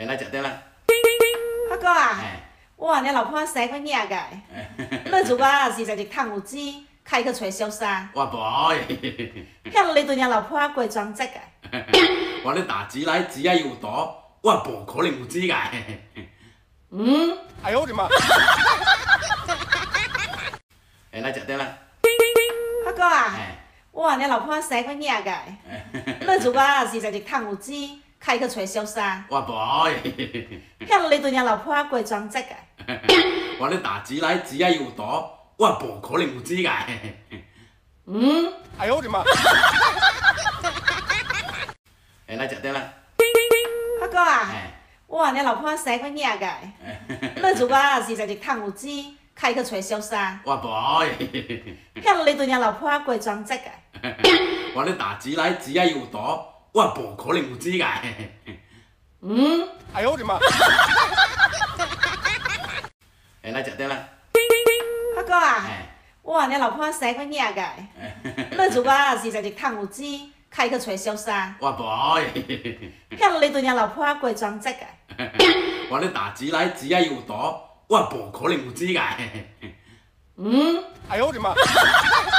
哎，来食点啦。 发哥啊， 哎， 我安尼老婆生过囝个，你自我41日趁有钱，开去找小三， 我无， 向你对领老婆过装节个。 我咧打钱来钱啊又多，我无可能有钱个。 哎呦我的妈！ 哎，来食点啦。 发哥啊， 哎， 我安尼老婆生过囝个，你自我40日趁有钱，开去找小三， 我无， 向你对领老婆过装节个。 我咧打钱来钱啊又多，我无可能有钱个。 哎呦我的妈！ 哎，来食点啦。 发哥啊， 哎， 我安尼老婆生过囝个，你自我40日趁有钱，开去找小三， 我无， 向你对领老婆过装节个。 我咧打钱来钱啊又多，我无可能有钱个。 哎呦我的妈！ 哎，来食点啦。 发哥啊， 哎， 我安尼老婆生过囝个，你自我40日趁有钱，开去找小三， 我无， 向你对领老婆过装节个。 我咧打钱来钱啊又多，我无可能有钱个。 哎呦我的妈！